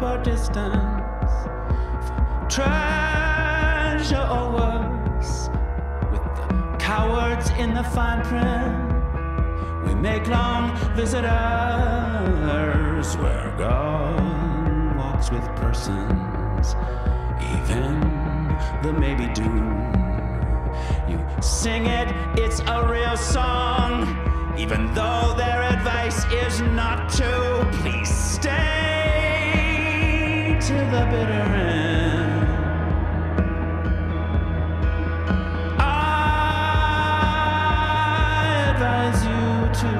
proper distance for treasure or worse. With the cowards in the fine print, we make long visitors where God walks with persons, even the maybe doom. You sing it, it's a real song, even though their advice is not to. Please stay till the bitter end. I advise you to.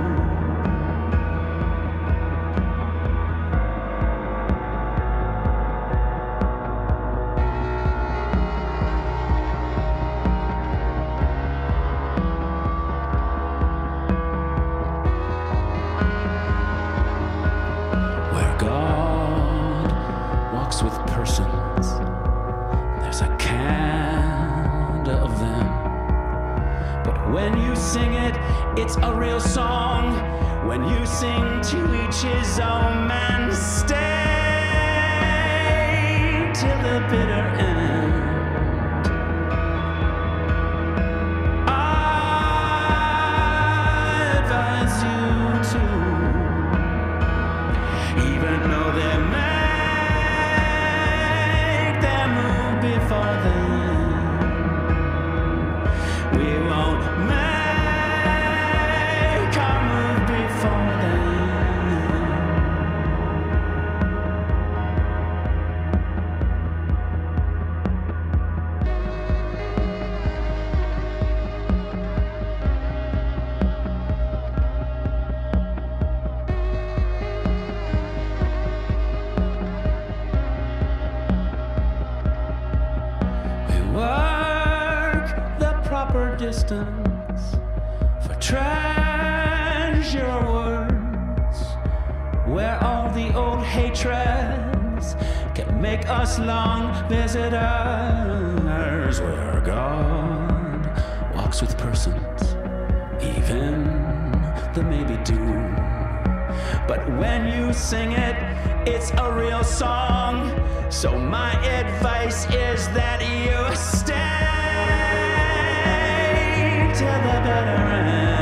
With persons, there's a kind of them. But when you sing it, it's a real song. When you sing to each his own, man, stay till the bitter end. I advise you to, even though they're mad before then, we won't make our move before work the proper distance for treasure words, where all the old hatreds can make us long visitors, where God walks with persons, even the maybe doom. But when you sing it, it's a real song. So my advice is that you stay till the bitter end.